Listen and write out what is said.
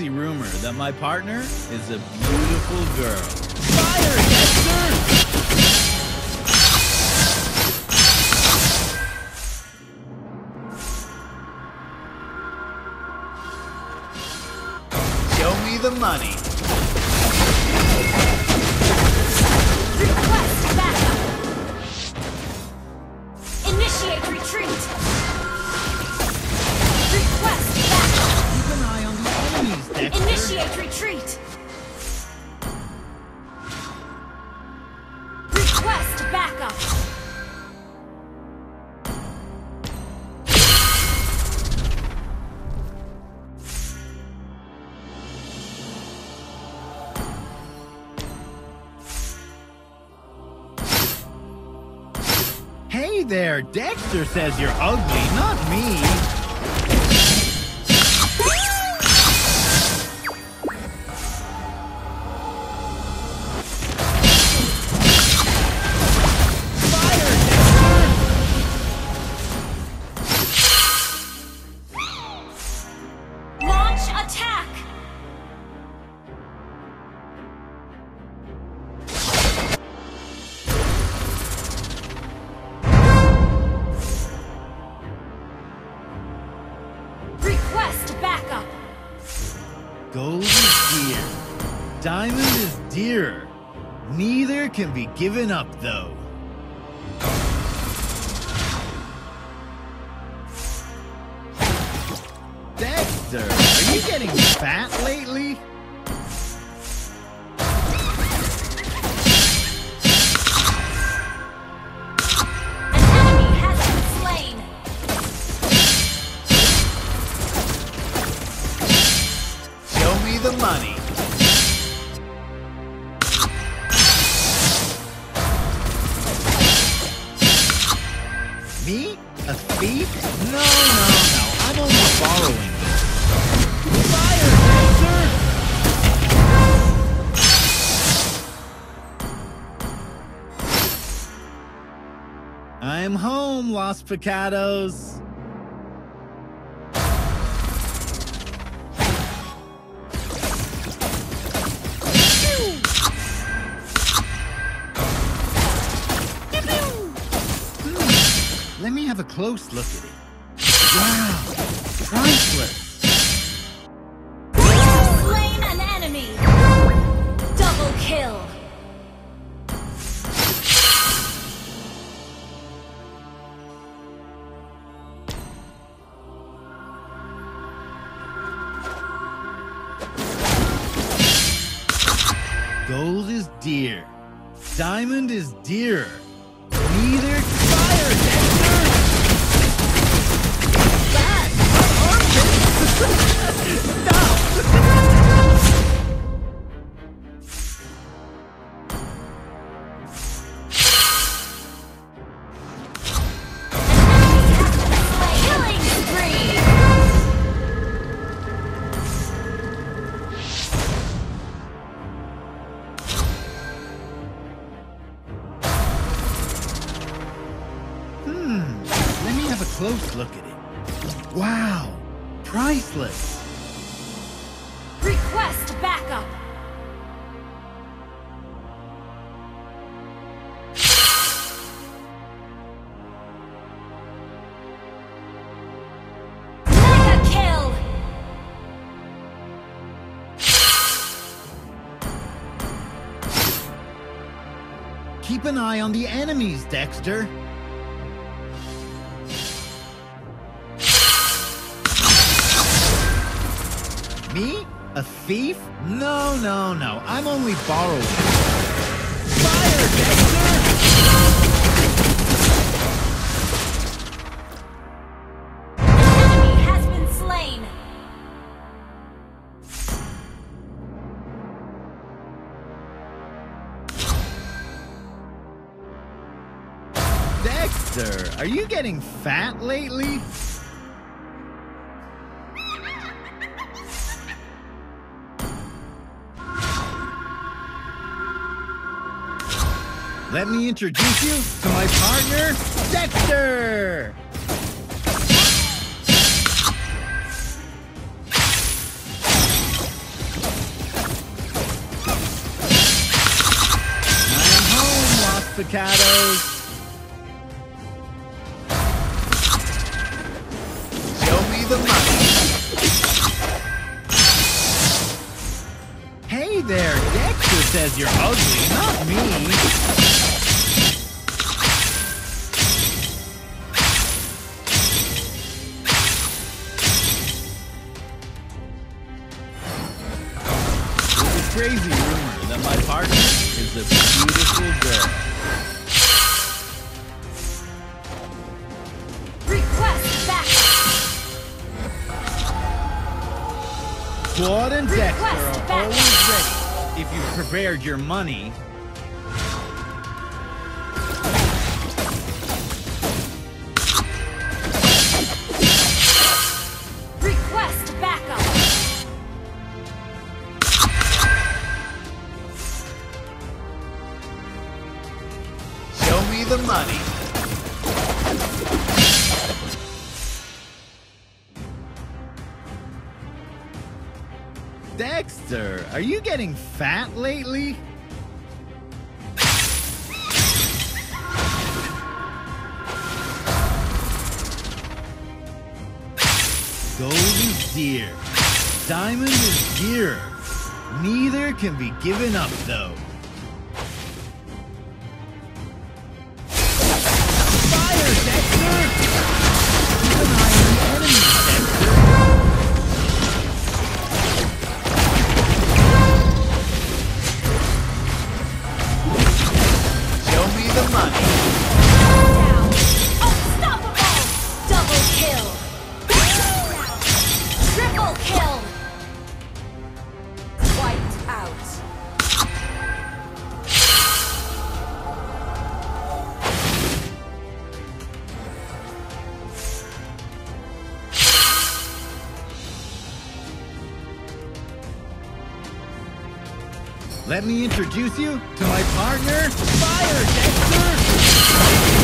crazy rumor that my partner is a beautiful girl. Fire, Dexter! Show me the money. Request backup. Initiate retreat. Request backup. Keep an eye on the enemies, Dexter. Initiate retreat. Request backup. Hey there, Dexter says you're ugly, not me. Fire, Dexter! Launch attack. Request backup. Gold is dear. Diamond is dearer. Neither can be given up, though. Dexter, are you getting fat lately? An enemy has been slain. Show me the money. Me? A thief? No. I'm only borrowing this. Fire, Dexter! I'm home, Los Picados. Let me have a close look at it. Wow, priceless. Slain an enemy. Double kill. Gold is dear. Diamond is dearer. Neither fire, Dexter! Stop! Killing spree. Let me have a close look at it. Wow, priceless. Request backup. Mega kill. Keep an eye on the enemies, Dexter. Me? A thief? No. I'm only borrowing. Fire, Dexter! An enemy has been slain. Dexter, are you getting fat lately? Let me introduce you to my partner, Dexter! Pontificados. Show me the money. Hey there, Dexter says you're ugly, not me. Crazy rumor that my partner is a beautiful girl. Request backup. Claude and Dexter Request are backup. always ready if you've prepared your money. Request backup. Show me the money. Dexter, are you getting fat lately? Gold is dear. Diamond is dearer. Neither can be given up, though. Fire, Dexter! Keep an eye on the enemy, Dexter. Show me the money. Down. Unstoppable. Double kill. Triple kill. Wiped out. Let me introduce you to my partner, Fire, Dexter!